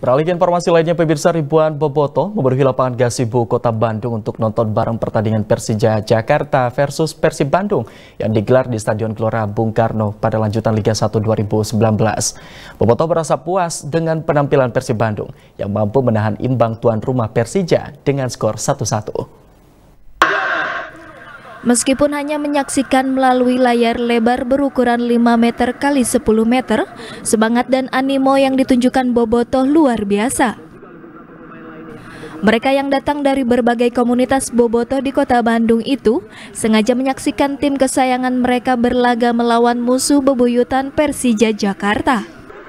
Beralih ke informasi lainnya, pemirsa, ribuan bobotoh memenuhi lapangan Gazebo Kota Bandung untuk nonton bareng pertandingan Persija Jakarta versus Persib Bandung yang digelar di Stadion Gelora Bung Karno pada lanjutan Liga 1 2019. Bobotoh merasa puas dengan penampilan Persib Bandung yang mampu menahan imbang tuan rumah Persija dengan skor 1-1. Meskipun hanya menyaksikan melalui layar lebar berukuran 5 meter kali 10 meter, semangat dan animo yang ditunjukkan bobotoh luar biasa. Mereka yang datang dari berbagai komunitas bobotoh di Kota Bandung itu sengaja menyaksikan tim kesayangan mereka berlaga melawan musuh bebuyutan Persija Jakarta.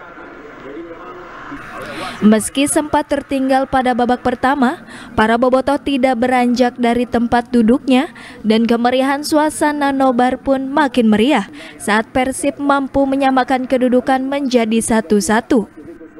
Meski sempat tertinggal pada babak pertama, para bobotoh tidak beranjak dari tempat duduknya dan kemeriahan suasana nobar pun makin meriah saat Persib mampu menyamakan kedudukan menjadi 1-1.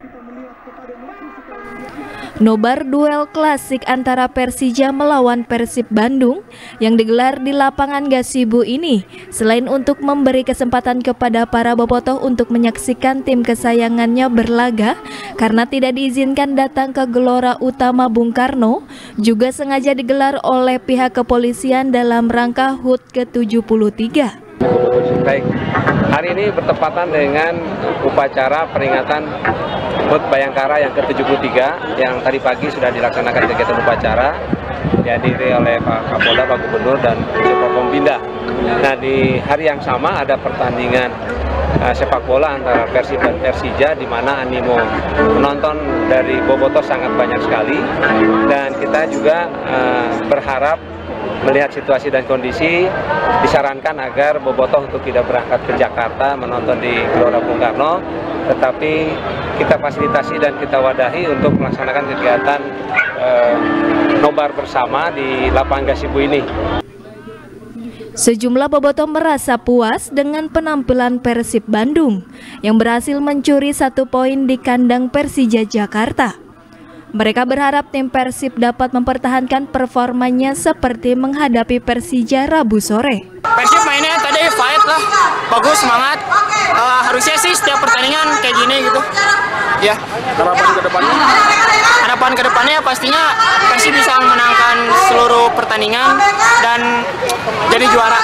Nobar duel klasik antara Persija melawan Persib Bandung yang digelar di lapangan Gazebo ini selain untuk memberi kesempatan kepada para bobotoh untuk menyaksikan tim kesayangannya berlaga karena tidak diizinkan datang ke Gelora Utama Bung Karno, juga sengaja digelar oleh pihak kepolisian dalam rangka HUT ke-73. Baik, hari ini bertepatan dengan upacara peringatan HUT Bayangkara yang ke-73 yang tadi pagi sudah dilaksanakan kegiatan upacara dihadiri oleh Pak Kapolda, Pak Gubernur, dan Forkompinda. Nah, di hari yang sama ada pertandingan sepak bola antara Persib dan Persija di mana animo penonton dari bobotoh sangat banyak sekali, dan kita juga berharap melihat situasi dan kondisi disarankan agar bobotoh untuk tidak berangkat ke Jakarta menonton di Gelora Bung Karno, tetapi kita fasilitasi dan kita wadahi untuk melaksanakan kegiatan nobar bersama di lapangan Gazebo ini. Sejumlah bobotoh merasa puas dengan penampilan Persib Bandung yang berhasil mencuri 1 poin di kandang Persija Jakarta. Mereka berharap tim Persib dapat mempertahankan performanya seperti menghadapi Persija Rabu sore. Persib mainnya tadi fight lah, bagus, semangat. Harusnya sih setiap pertandingan kayak gini gitu. Ya. Harapan ke depannya? Harapan ke depannya pastinya Persib bisa memenangkan seluruh pertandingan dan jadi juara.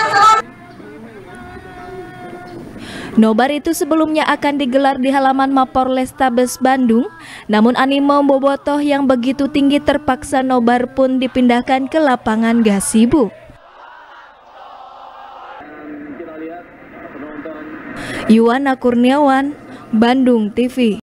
Nobar itu sebelumnya akan digelar di halaman Mapolrestabes Bandung, namun animo bobotoh yang begitu tinggi terpaksa nobar pun dipindahkan ke lapangan Gazebo. Yuwana Kurniawan, Bandung TV.